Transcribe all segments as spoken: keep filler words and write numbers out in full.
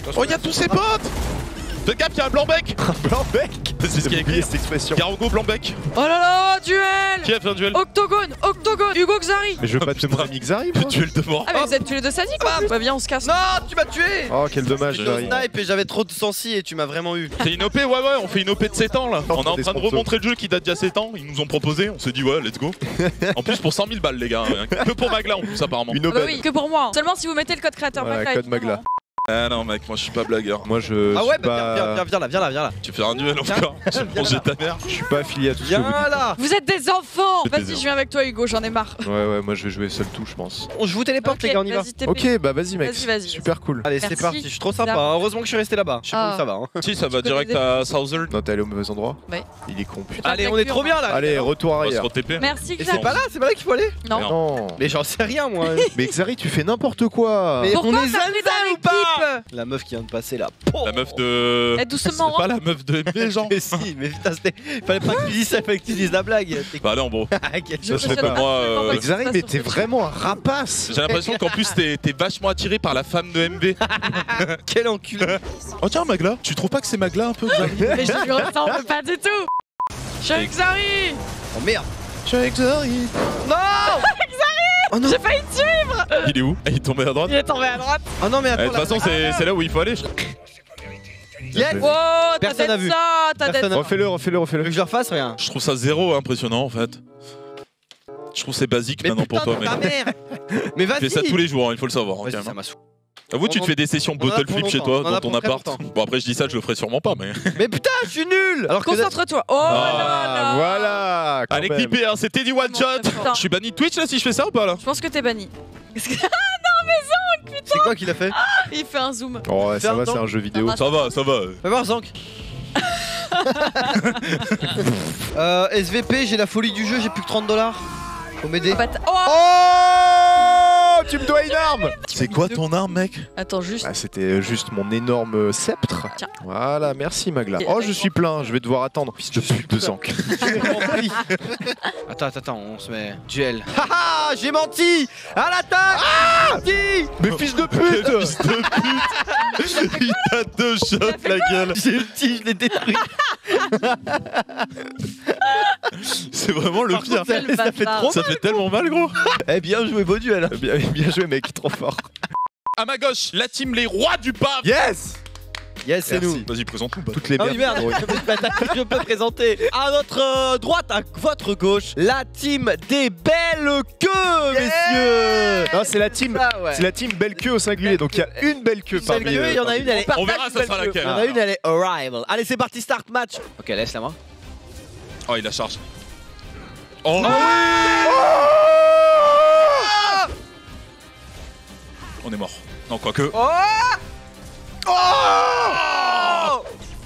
Oh, y'a tous ses potes. Faites gaffe, y'a un blanc-bec. Un blanc-bec. C'est ce qui est écrit cette expression. Garogo blanc-bec. Oh là là, duel. Qui a fait un duel? Octogone, Octogone, Hugo Xari. Mais je veux Oh, pas tuer mon putain. ami Xari, Le moi. duel de mort. Ah mais vous êtes tous les deux sadiques quoi. Bah viens on se casse. Non, tu m'as tué. Oh, quel dommage, Je Xari. snipe et j'avais trop de sensi et tu m'as vraiment eu. C'est une O P, ouais, ouais, on fait une O P de sept ans là. Oh, On est en des train de sponsors. remontrer le jeu qui date d'il y a sept ans. Ils nous ont proposé, on s'est dit, ouais, let's go. En plus, pour cent mille balles, les gars. Que pour Magla en plus, apparemment. Une Ah bah aubaine. oui, que pour moi. Seulement si vous mettez le code créateur Voilà, Magla. code Magla. Ah non, mec, moi je suis pas blagueur. Moi, je. Ah suis ouais, bah pas... viens, viens, viens là, viens là, viens là. Tu fais un duel encore. Tu vais manger ta mère. Je suis pas affilié à tout ce que Viens vous dites. là. Vous êtes des enfants. Fais Vas-y plaisir. je viens avec toi Hugo, j'en ai marre. Ouais, ouais, moi je vais jouer seul tout, je pense. On, je vous téléporte Ok, les gars, on y va. vas-y, T P. Ok, bah vas-y, mec. Vas-y, vas-y, Super cool. Allez, c'est Merci. parti, je suis trop sympa. Bien. hein. Heureusement que je suis resté là-bas. Je sais pas Ah. où ça va. hein. Si, ça va Tu direct connais à Souther. Non, t'es allé au mauvais endroit. Ouais. Il est con, putain. Putain, Allez, la on est cure. trop bien là. Allez, retour On va se arrière. re-T P. Merci Et Xari. c'est pas là, c'est pas là qu'il faut aller. Non. Non. Mais j'en sais rien moi. Mais Xari, tu fais n'importe quoi. Mais Pourquoi on est t'as pris zinzin dans ou pas? l'équipe? La meuf qui vient de passer là. La meuf de. Eh, doucement, C'est pas hein. la meuf de M B, genre. Mais si, mais putain, c'était. Fallait pas que tu dises ça, fallait que tu dises la blague. T'es- Bah non, bon. Ah, quel- Je serait sais pas moi, euh, absolument pas Mais ce qui se Xari, passe mais sur t'es ce jeu. vraiment un rapace. J'ai l'impression qu'en plus t'es t'es vachement attiré par la femme de M B. Quel enculé. Oh tiens, Magla. Tu trouves pas que c'est Magla un peu, Xari? Mais je lui ressemble pas du tout. Je suis avec Xari. Oh merde. Je suis avec Xari. Non. Oh non. J'ai failli te tuer. Il est où? Il est tombé à droite. Il est tombé à droite. Oh non, mais Eh, De attends. toute façon, là- c'est c'est là où il faut aller. Yes. Oh, ta Personne n'a tête vu. ça, ta Personne tête. n'a- Refais-le, refais-le, Tu veux refais-le. que je le refasse rien? Je trouve ça zéro impressionnant en fait. Je trouve que c'est basique Mais maintenant pour putain toi, de ta mec. mère. Mais Tu vas-y. fais ça tous les jours, hein, il faut le savoir. hein, Vas-y, quand même, ça hein. m'a saoulé. Avoue, tu te fais des sessions On en a bottle pour flip chez longtemps, toi, on en a dans ton pour très appart. longtemps. Bon, après, je dis ça, je le ferai sûrement pas, mais. Mais putain, je suis nul. Alors que Concentre-toi. Oh là Ah, là. voilà. quand Allez, même. clipper, hein, c'était du one shot. Putain. Je suis banni de Twitch là si je fais ça ou pas là? Je pense que t'es banni. c'est quoi qu'il a fait? Il fait un zoom. Oh, ouais, ça Fais va, un c'est temps. un jeu vidéo. Ah, Ça va, ça va. Fais voir Zank. euh, S V P, j'ai la folie du jeu, j'ai plus que trente dollars. Faut m'aider. Ah bah, t'as- oh Oh, tu me dois une arme. C'est quoi ton arme, mec? Attends juste. Ah, c'était juste mon énorme sceptre. Tiens. Voilà, merci Magla. Et Oh, avec je suis plein, je vais devoir attendre. Fils de pute de Zank. Attends, attends, attends, on se met duel. Haha, j'ai menti. À l'attaque. Ah menti. Mais fils de pute. Fils de pute. Il a deux shots, la gueule. J'ai ulti, je l'ai détruit. C'est vraiment le Par pire. contre, ça, Quel ça fait bâtard. trop Ça fait tellement mal, gros. Eh bien joué, beau duel. Bien, bien joué, mec, trop fort. À ma gauche, la team Les Rois du Pape. Yes. Yes, c'est Merci. nous. Vas-y, présente-nous. bah. Toutes les Ah oui, merde, merdes. je peux, je peux présenter. À notre euh, droite, à votre gauche, la team des belles queues, messieurs. Non, c'est la team. Ah ouais. C'est la team belle queue au singulier, donc il y a une belle queue Une parmi belle queue, il y en a une, elle est. On verra, ça sera Il y laquelle. en a une, elle est Arrival. Allez, c'est parti, start match. Ok, laisse la main. Oh, il la charge. Oh, On est mort. Non, quoique. Oh Oh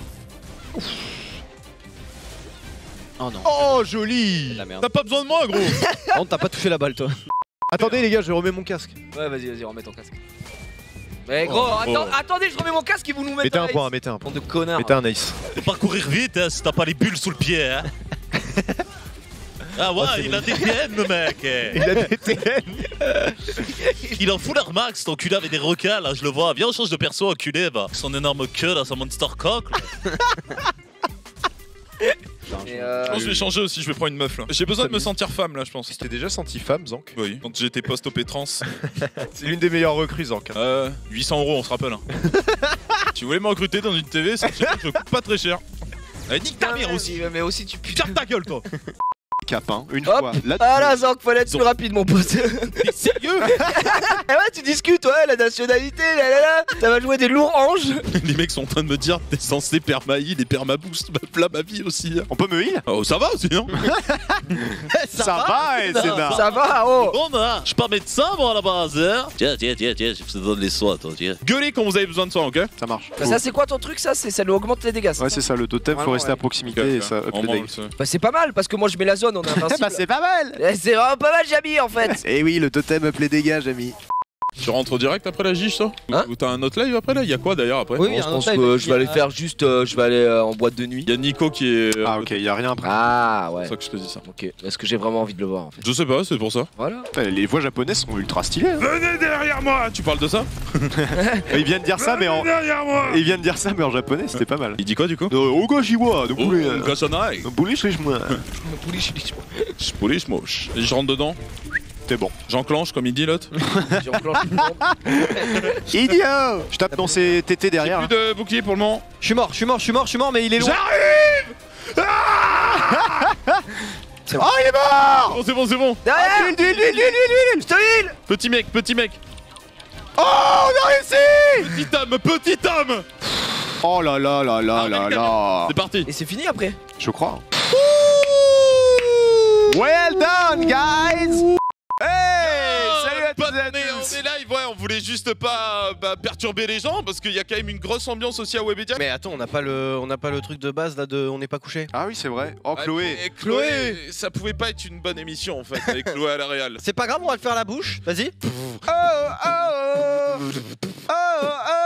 Oh non. Oh, joli. La merde. T'as pas besoin de moi, gros. Oh, t'as pas touché la balle, toi. Attendez les gars, je remets mon casque. Ouais, vas-y, vas-y, remets ton casque. Mais gros, Oh. attends- attendez, je remets mon casque et vous nous mettez Mettez un point, mettez un point. Bande de connards. Mettez un ace. Faut pas courir vite hein, si t'as pas les bulles sous le pied. Hein. Ah ouais, Oh, c'est il a des T N le mec. Il a des T N. Il en fout leur max, cet enculé avec des requins là, je le vois. Viens, on change de perso, enculé, bah. Son énorme queue là, son monster cock. là. Et euh, Je pense que je vais changer aussi, je vais prendre une meuf là. J'ai besoin de me sentir femme là, je pense. T'es déjà senti femme, Zank? Oui, quand j'étais post-O P trans. C'est l'une des meilleures recrues, Zank. Euh, huit cents euros, on se rappelle. Hein. Tu voulais me recruter dans une T V, sachez que je coûte pas très cher. Allez, nique ta mère aussi. Mais aussi, tu putain. Ferme ta gueule, toi. Cap, hein, une Hop. fois. Là, Ah là, Zank, fallait être plus rapide, mon pote. T'es sérieux? Eh ouais, tu discutes, ouais, la nationalité, là là là. Ça va jouer des lourds anges. Les mecs sont en train de me dire, t'es censé perma-heal et perma-boost. Bah, là, ma vie aussi. Hein. on peut me heal? Oh, ça va aussi, non? Ça, va, et c'est marrant. Ça va, oh. Bon bah, je suis pas médecin moi à la base. Hein. Tiens, tiens, tiens, tiens, je te donne les soins, toi, tiens. Gueulez quand vous avez besoin de soins, ok? Ça marche. Ça, c'est quoi ton truc, ça? Ça lui augmente les dégâts. Ouais, c'est ça, le totem, faut Vraiment, rester ouais. à proximité et ça up On les mange dégâts. ça. Bah, c'est pas mal, parce que moi, je mets la zone, on est invincible. Bah, c'est pas mal! Eh, c'est vraiment pas mal, Jamy, en fait. Eh oui, le totem up les dégâts, Jamy. Tu rentres direct après la gige, toi? Hein? Ou t'as un autre live après là? Y'a quoi d'ailleurs après? Oui, Bon, il y a je un pense autre que live, je il vais y aller a- faire juste, euh, je vais aller euh, en boîte de nuit. Y'a Nico qui est. euh, Ah ok, y a rien après. Ah C'est ouais. pour ça que je te dis ça. Ok. Est-ce que j'ai vraiment envie de le voir en fait? Je sais pas, c'est pour ça. Voilà. Putain, les voix japonaises sont ultra stylées. Hein. Venez derrière moi! Tu parles de ça? Il vient de dire ça, mais en. Derrière moi! Il vient de dire ça, mais en japonais, c'était pas mal. Il dit quoi du coup? Oh gojiwa, de Oh, boulet. Kassanai! Boulet, je moi. Je polish moche. Et je rentre dedans. T'es bon. J'enclenche comme il dit l'autre. J'enclenche tout le monde. Idiot! Je tape dans ses tétés derrière. Plus de bouclier pour le moment. Je suis mort, je suis mort, je suis mort, je suis mort, mais il est loin. J'arrive! Ah Oh, il est mort! Bon, c'est bon, c'est bon. Ah, L'huile, l'huile, l'huile, l'huile, l'huile! Je te l'huile! Petit mec, petit mec. Oh, on a réussi! Petit homme, petit homme. Oh là là là là Ah, là mec, là! C'est parti. Et c'est fini après? Je crois. Well done, guys! Hey! Salut à tous et à Mais on tous! est live, ouais, on voulait juste pas bah, perturber les gens parce qu'il y a quand même une grosse ambiance aussi à Webedia. Mais attends, on n'a pas le, on n'a pas le truc de base là de, on n'est pas couché. Ah oui, c'est vrai. Oh, Chloé! Et Chloé, ça pouvait pas être une bonne émission en fait avec Chloé à la Real. C'est pas grave, on va le faire à la bouche. Vas-y. Oh, oh, oh, oh,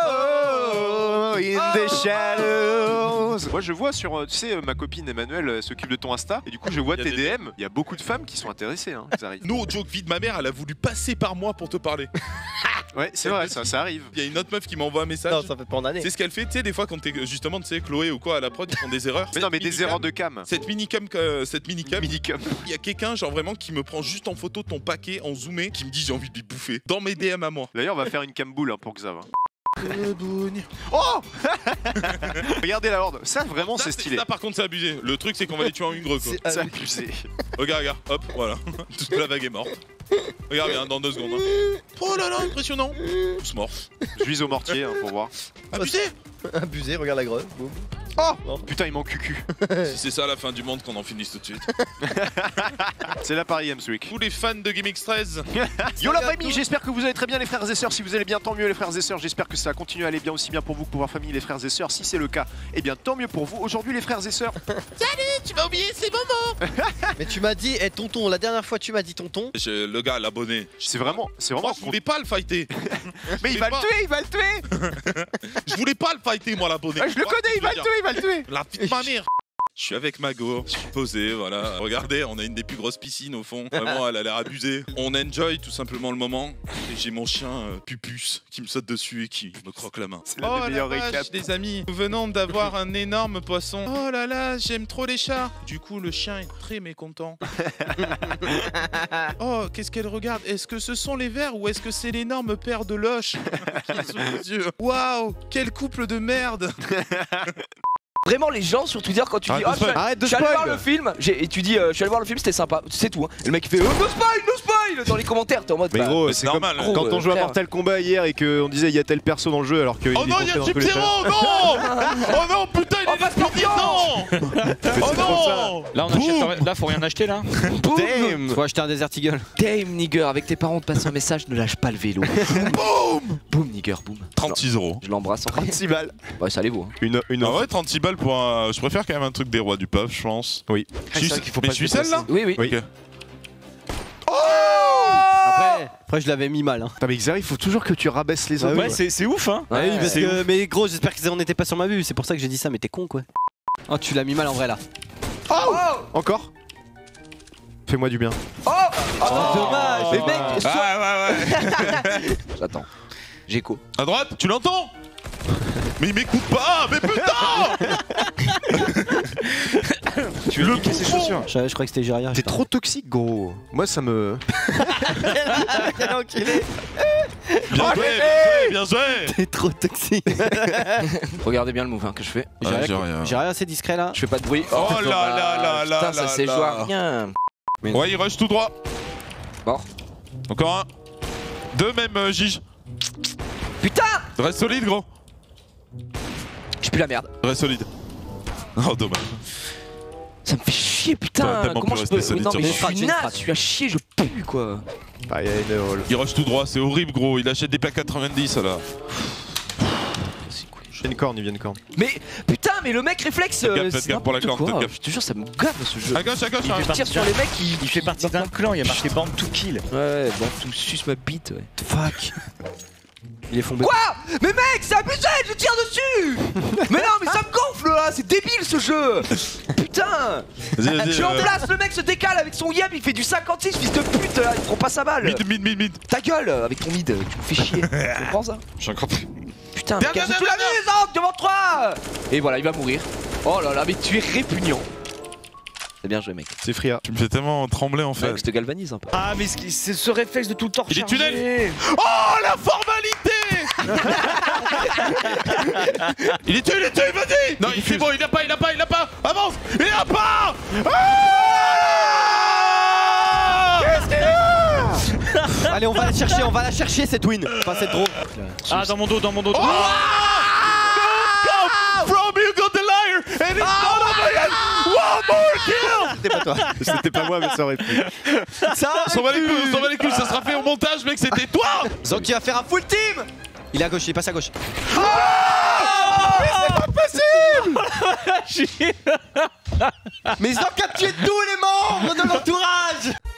oh, in the shadows. Moi, je vois sur, euh, tu sais, euh, ma copine Emmanuelle euh, s'occupe de ton Insta, et du coup, je vois Il y a tes des D M. Il y a beaucoup de femmes qui sont intéressées, hein, Zari. Nous, joke vie de ma mère, elle a voulu passer par moi pour te parler. Ouais, c'est vrai, ça, ça arrive. Il y a une autre meuf qui m'envoie un message. Non, ça fait pas en année. C'est ce qu'elle fait, tu sais, des fois quand t'es justement, tu sais, Chloé ou quoi à la prod, ils font des erreurs. Mais non, mais Cette des minicam- erreurs de cam. Cette minicam, euh, cette minicam, Minicam. il y a quelqu'un, genre vraiment, qui me prend juste en photo ton paquet en zoomé, qui me dit j'ai envie de lui bouffer. Dans mes D M à moi. D'ailleurs, on va faire une cam boule hein, pour Xav. hein. Oh! Regardez la horde. Ça, vraiment, Ça, c'est stylé. Ça, par contre, c'est abusé. Le truc, c'est qu'on va les tuer en une greu, quoi. C'est abusé. Regarde, regarde, hop, voilà. Toute la vague est morte. Regarde bien, dans deux secondes. hein. Oh là là, impressionnant. Tous morts. Je vise au mortier hein, pour voir. Abusé. Abusé, regarde la greu. Boum. Oh! Putain, il manque cucu. Si c'est ça la fin du monde, qu'on en finisse tout de suite. C'est là Paris Hemswick. Tous les fans de GameX treize. Yo la famille, j'espère que vous allez très bien les frères et sœurs. Si vous allez bien, tant mieux les frères et sœurs. J'espère que ça va continuer à aller bien aussi bien pour vous que pour votre famille les frères et sœurs. Si c'est le cas, eh bien tant mieux pour vous. Aujourd'hui les frères et sœurs. Tu vas oublier ces moments. Mais tu m'as dit, eh tonton, la dernière fois tu m'as dit tonton. Le gars, l'abonné. C'est vraiment, c'est vraiment. Moi, je voulais pas le fighter. Mais il va le pas. tuer, il va le tuer. Je voulais pas le fighter, moi, l'abonné. Ah, je le Tu vois connais, ce il que va je le veux tuer, il va le tuer. dire La petite ma mère. Je suis avec Mago, je suis posé, voilà. Regardez, on a une des plus grosses piscines au fond. Vraiment, elle a l'air abusée. On enjoy tout simplement le moment. Et j'ai mon chien euh, Pupus qui me saute dessus et qui me croque la main. C'est l'un des meilleurs récaps. Les amis, nous venons d'avoir un énorme poisson. Oh là là, j'aime trop les chats. Du coup, le chien est très mécontent. Oh, qu'est-ce qu'elle regarde? Est-ce que ce sont les vers ou est-ce que c'est l'énorme père de Loche qui est sous les yeux? Waouh, quel couple de merde. Vraiment, les gens sur Twitter, quand tu dis Arrête oh, de je suis spoil. Arrête de je suis allé voir spoil. le film, j'ai- et tu dis euh, je suis allé voir le film, c'était sympa, c'est tout. Hein. Et le mec il fait oh, no spoil, no spoil dans les commentaires, t'es en mode Mais bah, gros, mais c'est c'est comme normal, gros, quand on euh, jouait à frère. Mortal Kombat hier et qu'on disait il y a tel perso dans le jeu alors qu'il Oh non, il y a comptait dans tous les Sub-Zero, non. Oh non, putain, il Oh, est pas Scorpion. non. Oh non. Là, on achète, là, faut rien acheter là. boum, Damn. Faut acheter un Desert Eagle. damn nigger, avec tes parents, te passe un message, ne lâche pas le vélo. Boum, boum nigger, boum. trente-six euros. Je l'embrasse en vrai. trente-six balles. Ouais, ça allez vous. Hein. Une, une Ah offre. ouais, trente-six balles pour un. Je préfère quand même un truc des rois du pub, je pense. Oui. Je suis- c'est vrai qu'il faut mais pas je suis se celle là Oui, oui. Oui. Ok. Après, après je l'avais mis mal. Hein. Putain, mais Xari, il faut toujours que tu rabaisses les Ah autres. oui. Ouais, c'est c'est ouf, hein. Ouais, oui, parce c'est que, mais gros, j'espère qu'on n'était pas sur ma vue. C'est pour ça que j'ai dit ça, mais t'es con quoi. Oh, tu l'as mis mal en vrai là. Oh Encore Fais-moi du bien. Oh, dommage. Mais mec, sois- Ah ouais, ouais. J'attends. J'écho. À droite, tu l'entends? Mais il m'écoute pas. Mais putain. Tu veux piquer ses chaussures. Je, je crois que c'était Jaria. T'es trop toxique, gros. Moi, ça me. Quel enculé. Bien joué, bien joué, bien joué. T'es trop toxique. Regardez bien le move hein, que je fais. Ouais, Jaria, j'ai rien. Jaria, assez discret là. Je fais pas de bruit. Oh là là là là Putain, ça là c'est là. joué à rien. Ouais, il rush tout droit. Mort. Encore un. Deux même, euh, Gige. Putain, Reste solide, gros. je pue la merde. Reste solide. Oh, dommage. Ça me fait chier, T'aurais putain. tellement Comment pu je rester peux. solide Non, sur mais le je coup. suis J'ai une naze, frappe. je suis à chier, je pue quoi. Ah, il y a une hall. Il rush tout droit, c'est horrible, gros. Il achète des P A quatre-vingt-dix là. C'est cool. Il vient une corne, il vient une corne. Mais putain, mais le mec réflexe. Faites gaffe, euh, faites c'est gaffe pour la n'importe corne, quoi. faites gaffe. Je te jure, ça me gave ce jeu. À gauche, à gauche, Il hein. fait Je partie tire sur d'un- les mecs qui. Il fait partie d'un clan, il y a marqué bande to kill. Ouais, bon, tu suces ma bite, ouais. Fuck. Il est foncé. Quoi? Mais mec, c'est abusé, je tire dessus. Mais non, mais ça me gonfle là, c'est débile ce jeu. Putain. Vas-y, vas-y, Je suis en euh, place, le mec se décale avec son yab, il fait du cinquante-six, fils de pute, là, il prend pas sa balle. Mid, mid, mid, mid. Ta gueule avec ton mid, tu me fais chier. Tu comprends ça? J'ai encore pris. Putain, mais Viens, casse viens, tout la viens, mise, hein, devant toi. Et voilà, il va mourir. Oh là là, mais tu es répugnant. C'est bien joué, mec. C'est Fria. Tu me fais tellement trembler en fait. Mec, je te galvanise un peu. Ah, mais c'est c'est ce réflexe de tout le temps Il est recharger. tunnel. Oh la formalité. Il est tué, il est tué, vas-y. Non, il c'est bon, il l'a pas, il l'a pas, il l'a pas. Avance, il l'a pas. Ah Allez, on va la chercher, on va la chercher cette win. Enfin, cette draw. Ah, dans mon dos, dans mon dos. Oh From you got the liar and it's not over yet. One more kill. C'était pas toi. C'était pas moi, mais ça aurait pu. Ça On s'en va les couilles, on s'en va les couilles, ça sera fait au montage, mec, c'était toi. Zonk qui va faire un full team. Il est à gauche, il passe à gauche. Mais Zonk a tué tous les membres de l'entourage.